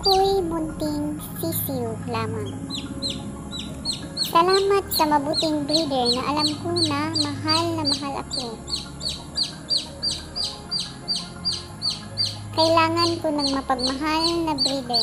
Ako'y munting sisiw lamang. Salamat sa mabuting breeder na alam ko na mahal ako. Kailangan ko ng mapagmahal na breeder.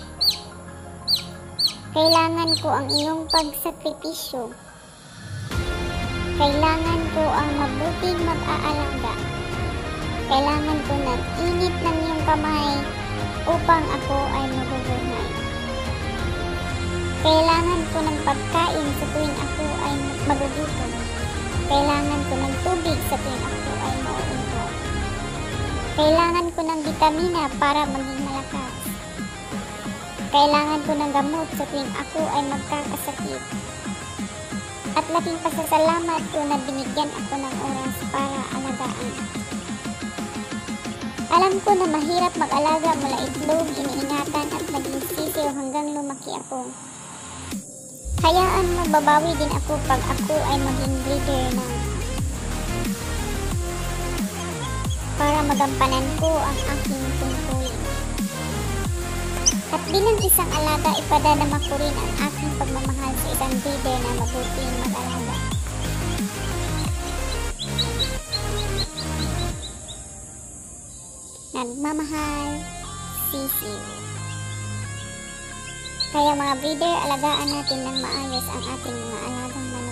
Kailangan ko ang iyong pagsakripisyo. Kailangan ko ang mabuting mag-aalaga. Kailangan ko ng init ng iyong kamay upang ako ay mabubuhay. Kailangan ko ng pagkain sa tuwing ako ay magugutom. Kailangan ko ng tubig sa tuwing ako ay mauuhaw. Kailangan ko ng bitamina para maging malakas. Kailangan ko ng gamot sa tuwing ako ay magkakasakit. At laking pasasalamat ko na binigyan ako ng oras para alagaan. Alam ko na mahirap mag-alaga mula itlog, iniingatan at naging sisiw hanggang lumaki ako. Hayaan mo, babawi din ako pag ako ay maging breeder na. Para magampanan ko ang aking tungkulin. At bilang isang alaga, ipadadama ko rin ang aking pagmamahal sa isang breeder na mabuting mag-alaga. Nagmamahal, sisiw. Kaya mga breeder, alagaan natin ng maayos ang ating mga alagang manok.